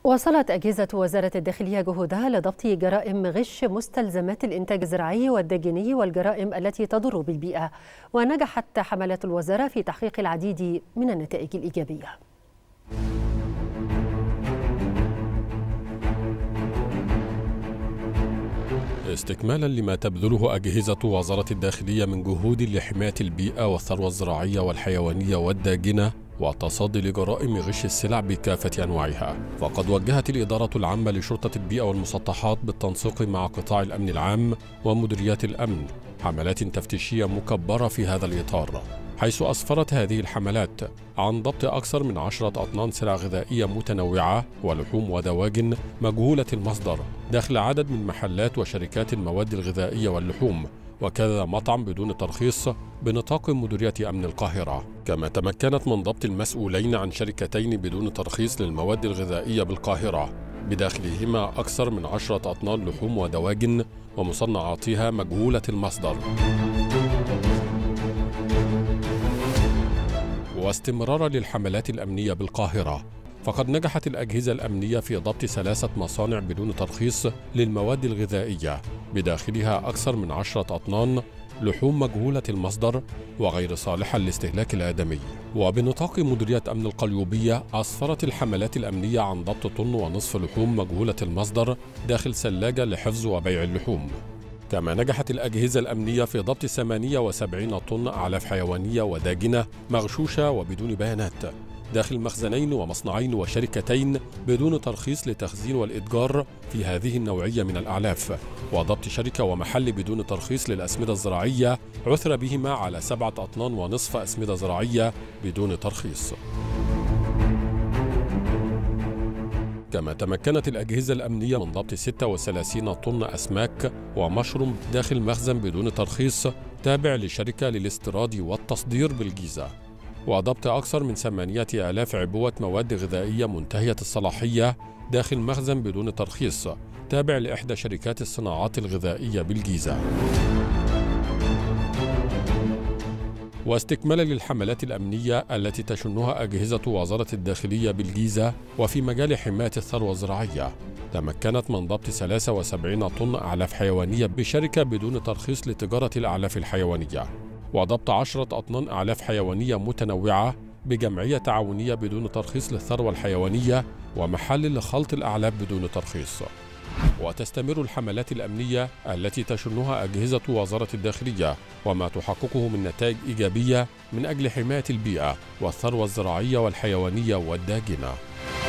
واصلت أجهزة وزارة الداخلية جهودها لضبط جرائم غش مستلزمات الإنتاج الزراعي والداجني والجرائم التي تضر بالبيئة، ونجحت حملات الوزارة في تحقيق العديد من النتائج الإيجابية. استكمالا لما تبذله أجهزة وزارة الداخلية من جهود لحماية البيئة والثروة الزراعية والحيوانية والداجنة والتصدي لجرائم غش السلع بكافة أنواعها، فقد وجهت الإدارة العامة لشرطة البيئة والمسطحات بالتنسيق مع قطاع الأمن العام ومديريات الأمن حملات تفتيشية مكبرة في هذا الإطار، حيث أسفرت هذه الحملات عن ضبط أكثر من 10 أطنان سلع غذائية متنوعة ولحوم ودواجن مجهولة المصدر داخل عدد من محلات وشركات المواد الغذائية واللحوم، وكذا مطعم بدون ترخيص بنطاق مديرية أمن القاهرة. كما تمكنت من ضبط المسؤولين عن شركتين بدون ترخيص للمواد الغذائية بالقاهرة بداخلهما أكثر من 10 أطنان لحوم ودواجن ومصنعاتها مجهولة المصدر. واستمرارا للحملات الأمنية بالقاهرة، فقد نجحت الأجهزة الأمنية في ضبط 3 مصانع بدون ترخيص للمواد الغذائية بداخلها أكثر من 10 أطنان لحوم مجهولة المصدر وغير صالحة للاستهلاك الآدمي. وبنطاق مديرية أمن القليوبية أسفرت الحملات الأمنية عن ضبط 1.5 طن لحوم مجهولة المصدر داخل ثلاجة لحفظ وبيع اللحوم. كما نجحت الأجهزة الأمنية في ضبط 78 طن أعلاف حيوانية وداجنة مغشوشة وبدون بيانات داخل مخزنين ومصنعين وشركتين بدون ترخيص للتخزين والإتجار في هذه النوعية من الأعلاف، وضبط شركة ومحل بدون ترخيص للأسمدة الزراعية عثر بهما على 7.5 أطنان أسمدة زراعية بدون ترخيص. كما تمكنت الأجهزة الأمنية من ضبط 36 طن أسماك ومشروم داخل مخزن بدون ترخيص تابع لشركة للاستيراد والتصدير بالجيزة، وضبط أكثر من 8000 عبوة مواد غذائية منتهية الصلاحية داخل مخزن بدون ترخيص تابع لإحدى شركات الصناعات الغذائية بالجيزة. واستكمالا للحملات الأمنية التي تشنها أجهزة وزارة الداخلية بالجيزة وفي مجال حماية الثروة الزراعية، تمكنت من ضبط 73 طن أعلاف حيوانية بشركة بدون ترخيص لتجارة الأعلاف الحيوانية، وضبط 10 أطنان أعلاف حيوانية متنوعة بجمعية تعاونية بدون ترخيص للثروة الحيوانية ومحل لخلط الأعلاف بدون ترخيص. وتستمر الحملات الأمنية التي تشنها أجهزة وزارة الداخلية وما تحققه من نتائج إيجابية من أجل حماية البيئة والثروة الزراعية والحيوانية والداجنة.